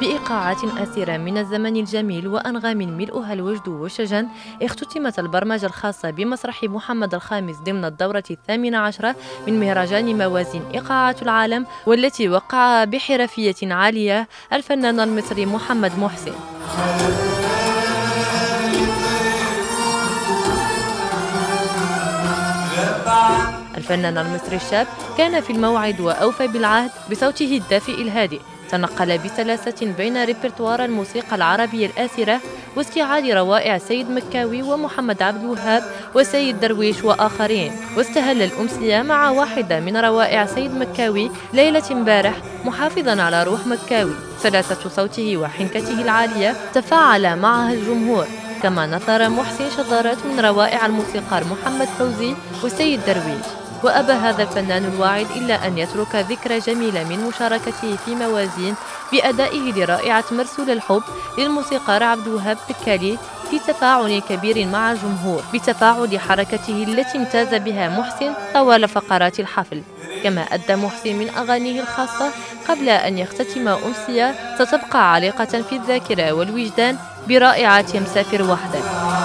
بإيقاعات أثيرة من الزمن الجميل وأنغام ملؤها الوجد والشجن، اختتمت البرمجة الخاصة بمسرح محمد الخامس ضمن الدورة 18 من مهرجان موازين إيقاعات العالم، والتي وقعها بحرفية عالية الفنان المصري محمد محسن. الفنان المصري الشاب كان في الموعد وأوفى بالعهد بصوته الدافئ الهادئ، تنقل بسلاسة بين ريبرتوار الموسيقى العربية الآثرة واستعاد روائع سيد مكاوي ومحمد عبد الوهاب وسيد درويش وآخرين، واستهل الأمسية مع واحدة من روائع سيد مكاوي، ليلة امبارح، محافظا على روح مكاوي. سلاسة صوته وحنكته العالية تفاعل معها الجمهور، كما نثر محسن شذرات من روائع الموسيقار محمد فوزي وسيد درويش. وأبى هذا الفنان الواعد إلا أن يترك ذكرى جميلة من مشاركته في موازين بأدائه لرائعة مرسول الحب للموسيقار عبد الوهاب بكالي في تفاعل كبير مع الجمهور، بتفاعل حركته التي امتاز بها محسن طوال فقرات الحفل. كما أدى محسن من أغانيه الخاصة قبل أن يختتم أمسية ستبقى عالقة في الذاكرة والوجدان برائعة مسافر وحدك.